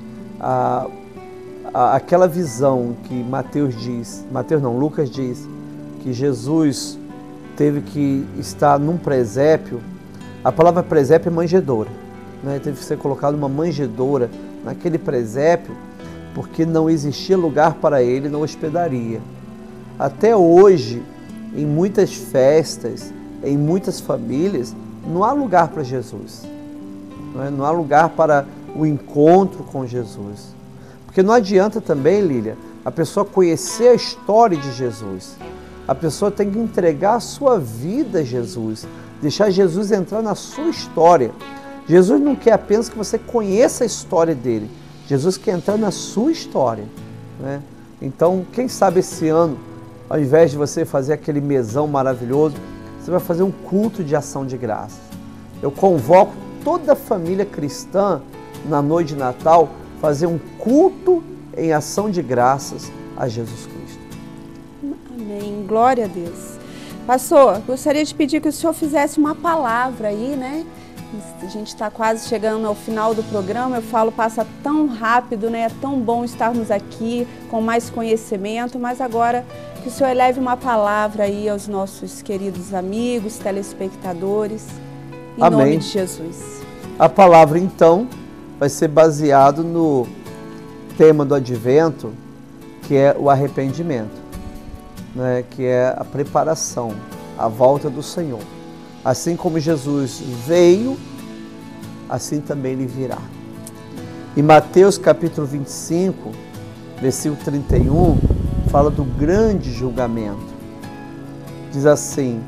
aquela visão que Lucas diz, que Jesus teve que estar num presépio, a palavra presépio é manjedoura. Né, teve que ser colocado uma manjedoura naquele presépio, porque não existia lugar para ele na hospedaria. Até hoje, em muitas festas, em muitas famílias, não há lugar para Jesus. Não há lugar para o encontro com Jesus. Porque não adianta também, Lília, a pessoa conhecer a história de Jesus. A pessoa tem que entregar a sua vida a Jesus, deixar Jesus entrar na sua história. Jesus não quer apenas que você conheça a história dele. Jesus quer entrar na sua história. Né? Então, quem sabe esse ano, ao invés de você fazer aquele mesão maravilhoso, você vai fazer um culto de ação de graças. Eu convoco toda a família cristã, na noite de Natal, fazer um culto em ação de graças a Jesus Cristo. Amém. Glória a Deus. Pastor, gostaria de pedir que o senhor fizesse uma palavra aí, né? A gente está quase chegando ao final do programa, eu falo, passa tão rápido, né? É tão bom estarmos aqui com mais conhecimento, mas agora que o Senhor eleve uma palavra aí aos nossos queridos amigos, telespectadores, em Amém. Nome de Jesus. A palavra, então, vai ser baseado no tema do Advento, que é o arrependimento, né? Que é a preparação, a volta do Senhor. Assim como Jesus veio, assim também Ele virá. Em Mateus capítulo 25, versículo 31, fala do grande julgamento. Diz assim,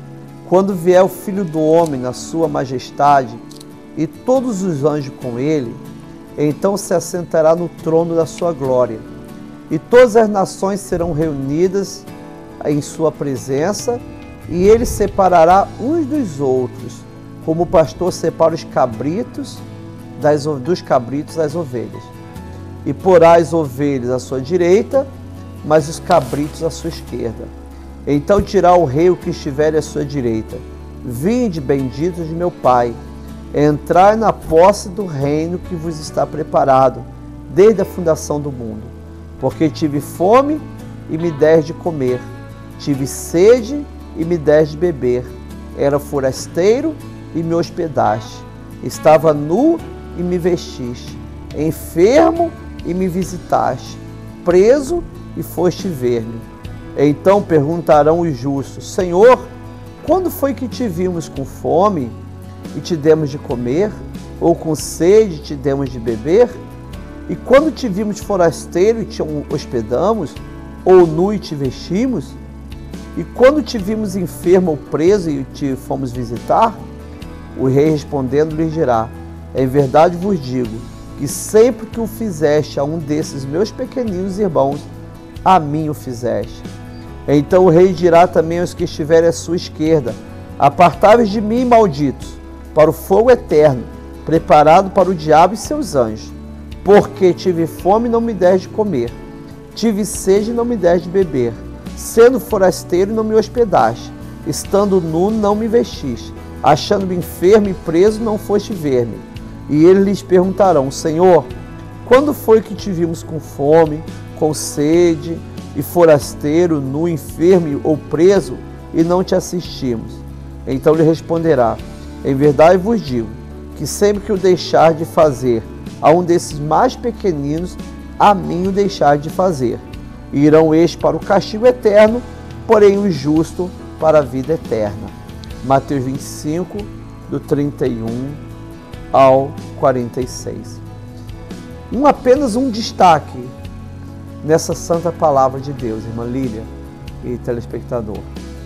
quando vier o Filho do Homem na sua majestade e todos os anjos com ele, então se assentará no trono da sua glória. E todas as nações serão reunidas em sua presença, e ele separará uns dos outros, como o pastor separa os cabritos dos cabritos das ovelhas. E porá as ovelhas à sua direita, mas os cabritos à sua esquerda. Então dirá o rei o que estiver à sua direita: vinde, benditos de meu Pai, entrai na posse do reino que vos está preparado desde a fundação do mundo. Porque tive fome e me deste de comer, tive sede e me deste de beber, era forasteiro e me hospedaste, estava nu e me vestiste, enfermo e me visitaste, preso e foste ver-me. Então perguntarão os justos: Senhor, quando foi que te vimos com fome e te demos de comer, ou com sede e te demos de beber? E quando te vimos forasteiro e te hospedamos, ou nu e te vestimos? E quando te vimos enfermo ou preso e te fomos visitar? O rei respondendo lhes dirá: em verdade vos digo, que sempre que o fizeste a um desses meus pequeninos irmãos, a mim o fizeste. Então o rei dirá também aos que estiverem à sua esquerda: apartai-vos de mim, malditos, para o fogo eterno, preparado para o diabo e seus anjos. Porque tive fome e não me deste de comer, tive sede e não me deste de beber, sendo forasteiro e não me hospedaste, estando nu não me vestiste, achando-me enfermo e preso não foste ver-me. E eles lhes perguntarão: Senhor, quando foi que te vimos com fome, com sede, e forasteiro, nu, enfermo ou preso, e não te assistimos? Então lhe responderá: em verdade vos digo, que sempre que o deixar de fazer a um desses mais pequeninos, a mim o deixar de fazer. E irão estes para o castigo eterno, porém os justos para a vida eterna. Mateus 25, do 31 ao 46. Apenas um destaque nessa santa palavra de Deus, irmã Lília e telespectador.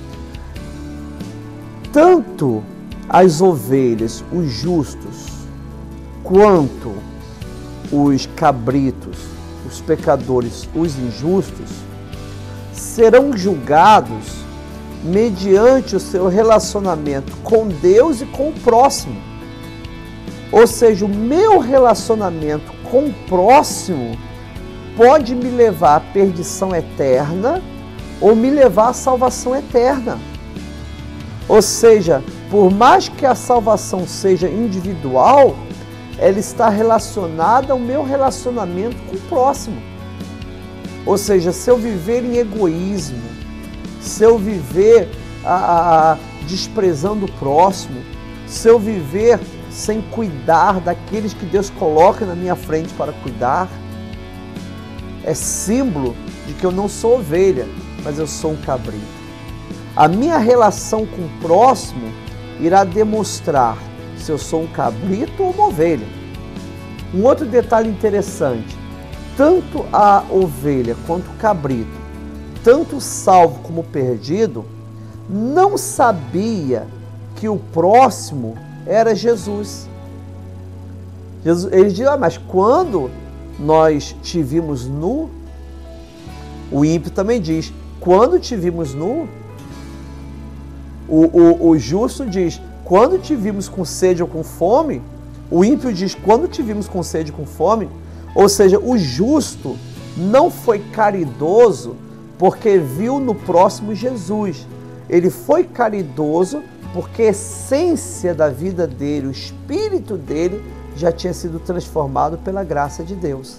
Tanto as ovelhas, os justos, quanto os cabritos, os pecadores, os injustos, serão julgados mediante o seu relacionamento com Deus e com o próximo. Ou seja, o meu relacionamento com o próximo pode me levar à perdição eterna ou me levar à salvação eterna. Ou seja, por mais que a salvação seja individual, ela está relacionada ao meu relacionamento com o próximo. Ou seja, se eu viver em egoísmo, se eu viver desprezando o próximo, se eu viver sem cuidar daqueles que Deus coloca na minha frente para cuidar, é símbolo de que eu não sou ovelha, mas eu sou um cabrito. A minha relação com o próximo irá demonstrar se eu sou um cabrito ou uma ovelha. Um outro detalhe interessante: tanto a ovelha quanto o cabrito, tanto o salvo como o perdido, não sabia que o próximo era Jesus. Eles dizem: mas quando nós te vimos nu, o ímpio também diz: quando te vimos nu. O justo diz: quando te vimos com sede ou com fome. O ímpio diz: quando te vimos com sede ou com fome. Ou seja, o justo não foi caridoso porque viu no próximo Jesus. Ele foi caridoso porque a essência da vida dele, o espírito dele, já tinha sido transformado pela graça de Deus.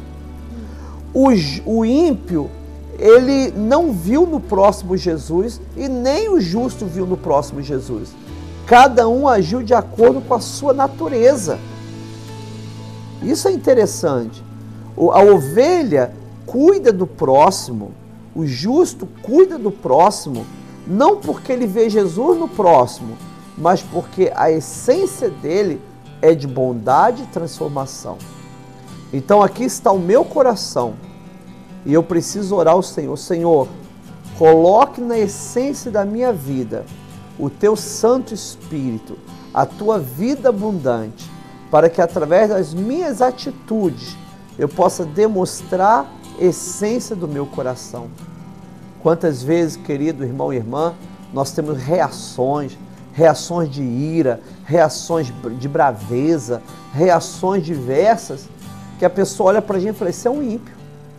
O ímpio, ele não viu no próximo Jesus e nem o justo viu no próximo Jesus. Cada um agiu de acordo com a sua natureza. Isso é interessante. A ovelha cuida do próximo, o justo cuida do próximo, não porque ele vê Jesus no próximo, mas porque a essência dele é de bondade e transformação. Então aqui está o meu coração e eu preciso orar ao Senhor: Senhor, coloque na essência da minha vida o teu Santo Espírito, a tua vida abundante, para que através das minhas atitudes eu possa demonstrar a essência do meu coração. Quantas vezes, querido irmão e irmã, nós temos reações de ira, reações de braveza, reações diversas, que a pessoa olha para a gente e fala, esse é um ímpio.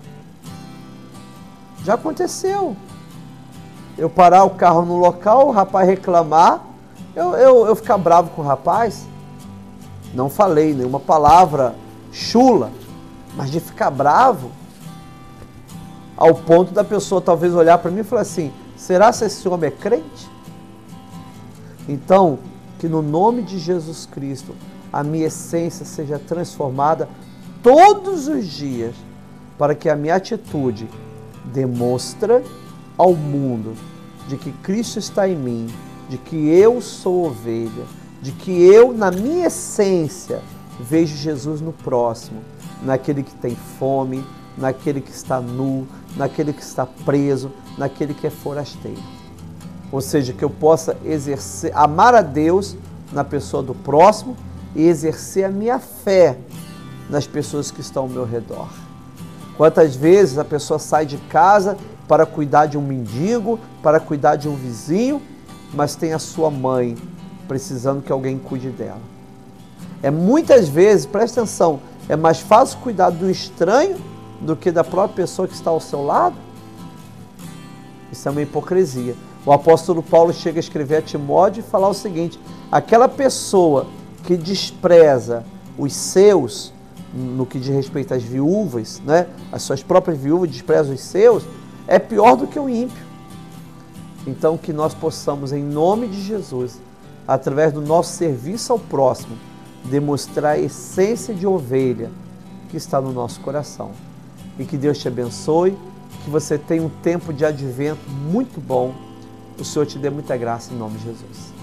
Já aconteceu. Eu parar o carro no local, o rapaz reclamar, eu ficar bravo com o rapaz. Não falei nenhuma palavra chula, mas de ficar bravo, ao ponto da pessoa talvez olhar para mim e falar assim, será que esse homem é crente? Então, que no nome de Jesus Cristo, a minha essência seja transformada todos os dias, para que a minha atitude demonstre ao mundo de que Cristo está em mim, de que eu sou ovelha, de que eu, na minha essência, vejo Jesus no próximo, naquele que tem fome, naquele que está nu, naquele que está preso, naquele que é forasteiro. Ou seja, que eu possa exercer, amar a Deus na pessoa do próximo e exercer a minha fé nas pessoas que estão ao meu redor. Quantas vezes a pessoa sai de casa para cuidar de um mendigo, para cuidar de um vizinho, mas tem a sua mãe precisando que alguém cuide dela. Muitas vezes, presta atenção, é mais fácil cuidar do estranho do que da própria pessoa que está ao seu lado? Isso é uma hipocrisia. O apóstolo Paulo chega a escrever a Timóteo e falar o seguinte, aquela pessoa que despreza os seus, no que diz respeito às viúvas, né? As suas próprias viúvas desprezam os seus, é pior do que o ímpio. Então que nós possamos, em nome de Jesus, através do nosso serviço ao próximo, demonstrar a essência de ovelha que está no nosso coração. E que Deus te abençoe, que você tenha um tempo de advento muito bom. O Senhor te dê muita graça em nome de Jesus.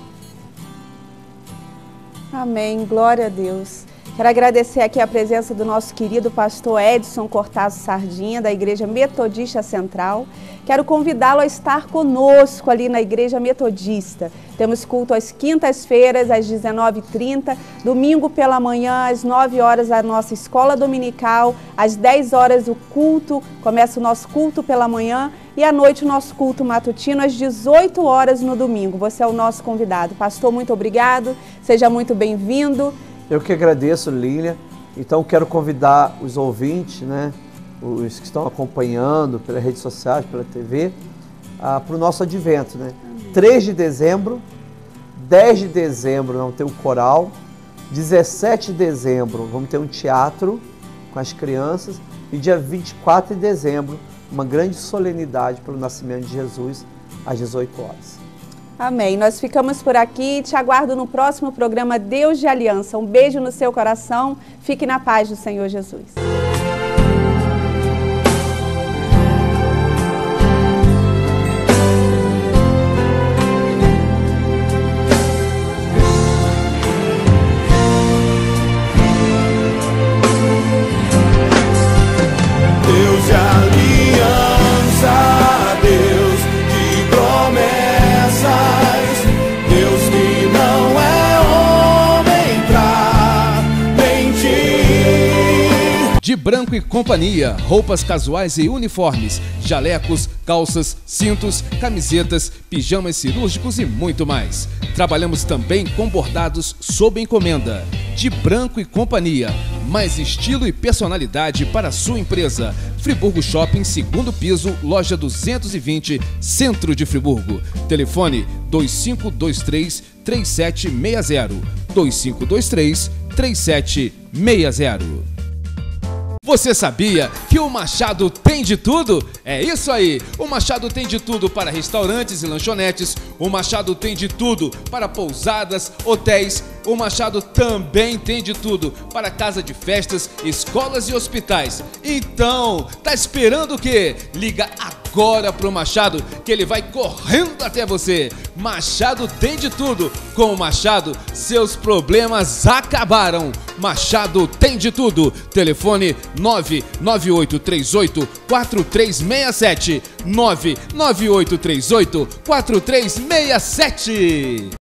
Amém, glória a Deus. Quero agradecer aqui a presença do nosso querido pastor Edson Cortazo Sardinha, da Igreja Metodista Central. Quero convidá-lo a estar conosco ali na Igreja Metodista. Temos culto às quintas-feiras, às 19h30, domingo pela manhã, às 9 horas, a nossa escola dominical, às 10 horas o culto, começa o nosso culto pela manhã, e à noite o nosso culto matutino, às 18 horas no domingo. Você é o nosso convidado. Pastor, muito obrigado, seja muito bem-vindo. Eu que agradeço, Lília. Então, quero convidar os ouvintes, né, os que estão acompanhando pelas redes sociais, pela TV, para o nosso advento, né? 3 de dezembro, 10 de dezembro vamos ter o coral, 17 de dezembro vamos ter um teatro com as crianças e dia 24 de dezembro, uma grande solenidade pelo nascimento de Jesus, às 18 horas. Amém. Nós ficamos por aqui e te aguardo no próximo programa Deus de Aliança. Um beijo no seu coração. Fique na paz do Senhor Jesus. Deus de aliança, Deus de promessas, Deus que não é homem pra mentir. De Branco e Companhia, roupas casuais e uniformes, jalecos, calças, cintos, camisetas, pijamas cirúrgicos e muito mais. Trabalhamos também com bordados sob encomenda. De Branco e Companhia, mais estilo e personalidade para a sua empresa. Friburgo Shopping, 2º piso, loja 220, centro de Friburgo. Telefone 2523-3760, 2523-3760. Você sabia que o Machado tem de tudo? É isso aí! O Machado tem de tudo para restaurantes e lanchonetes. O Machado tem de tudo para pousadas, hotéis. O Machado também tem de tudo para casa de festas, escolas e hospitais. Então, tá esperando o quê? Liga agora! agora pro Machado, que ele vai correndo até você. Machado tem de tudo. Com o Machado, seus problemas acabaram. Machado tem de tudo. Telefone 99838-4367. 99838-4367.